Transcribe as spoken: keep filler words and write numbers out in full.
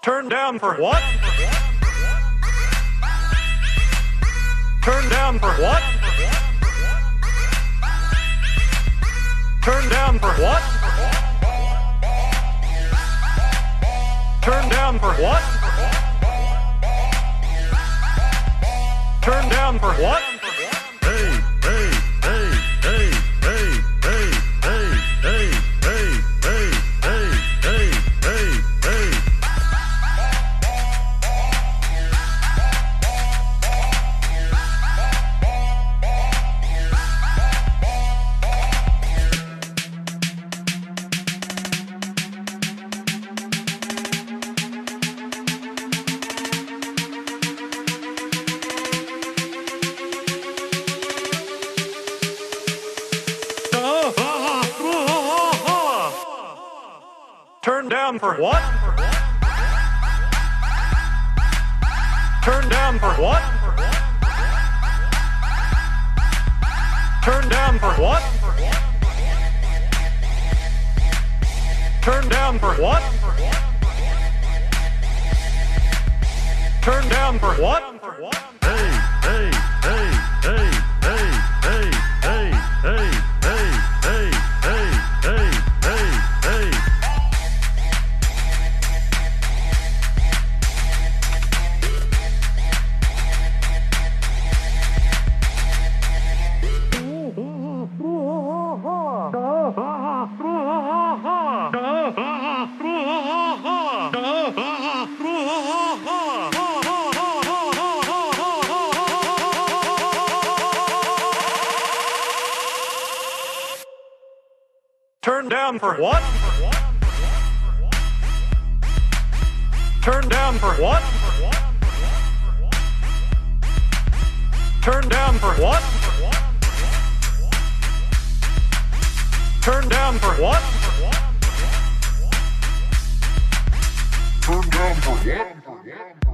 Turn down for what? Turn down for what? Turn down for what? Turn down for what? Turn down for what? Hey, hey, hey, hey, hey, hey, hey, hey, hey, hey, hey, hey, hey, hey. Turn down for what? Turn down for what? Turn down for what? Turn down for what? Turn down for what? Hey, hey, hey, hey, hey, hey, hey, hey, hey, hey, hey, hey, hey, hey. Turn down for what? Turn down for what? Turn down for what? Turn down for what? Turn down for what?